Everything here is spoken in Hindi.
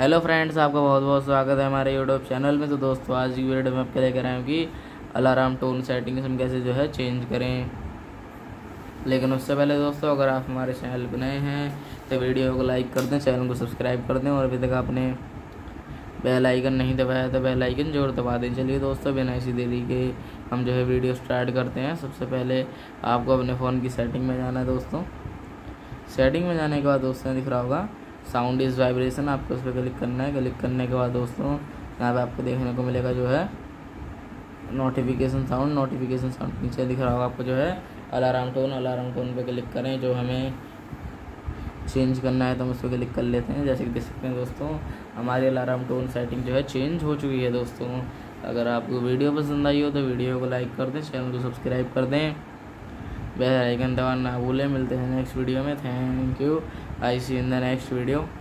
हेलो फ्रेंड्स, आपका बहुत बहुत स्वागत है हमारे यूट्यूब चैनल में। तो दोस्तों, आज की वीडियो में आपके लेकर आए हैं कि अलार्म टोन सेटिंग्स हम कैसे जो है चेंज करें। लेकिन उससे पहले दोस्तों, अगर आप हमारे चैनल पर नए हैं तो वीडियो को लाइक कर दें, चैनल को सब्सक्राइब कर दें और अभी तक आपने बेल आइकन नहीं दबाया तो बेल आइकन जरूर दबा दें। चलिए दोस्तों, बिना इसी देरी के हम जो है वीडियो स्टार्ट करते हैं। सबसे पहले आपको अपने फ़ोन की सेटिंग में जाना है दोस्तों। सेटिंग में जाने के बाद दोस्तों दिख रहा होगा साउंड इज़ वाइब्रेशन, आपको उस पर क्लिक करना है। क्लिक करने के बाद दोस्तों यहाँ पे आपको देखने को मिलेगा जो है नोटिफिकेशन साउंड नीचे दिख रहा होगा आपको जो है अलार्म टोन पे क्लिक करें। जो हमें चेंज करना है तो हम उस पर क्लिक कर लेते हैं। जैसे कि देख सकते हैं दोस्तों, हमारी अलार्म टोन सेटिंग जो है चेंज हो चुकी है दोस्तों। अगर आपको वीडियो पसंद आई हो तो वीडियो को लाइक कर दें, चैनल को सब्सक्राइब कर दें, बेल आइकन दबाना ना भूलें। मिलते हैं नेक्स्ट वीडियो में। Thank you. I see in the next video.